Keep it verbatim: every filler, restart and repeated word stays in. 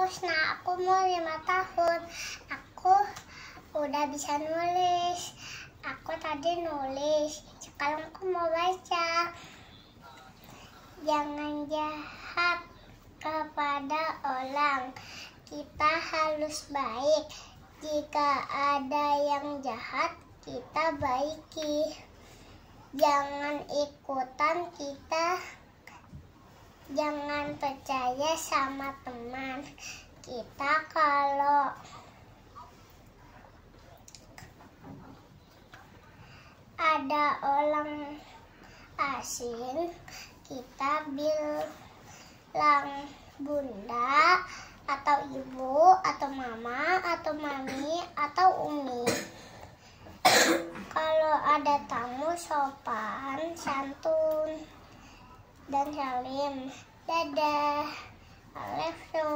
Rosna, aku mau lima tahun. Aku udah bisa nulis. Aku tadi nulis, sekarang aku mau baca. Jangan jahat kepada orang, kita harus baik. Jika ada yang jahat, kita baiki. Jangan ikutan kita, jangan percaya sama teman kita. Kalau ada orang asing, kita bilang bunda atau ibu atau mama atau mami atau umi. Kalau ada tamu, sopan, santun, dan salim. Dadah. I love you.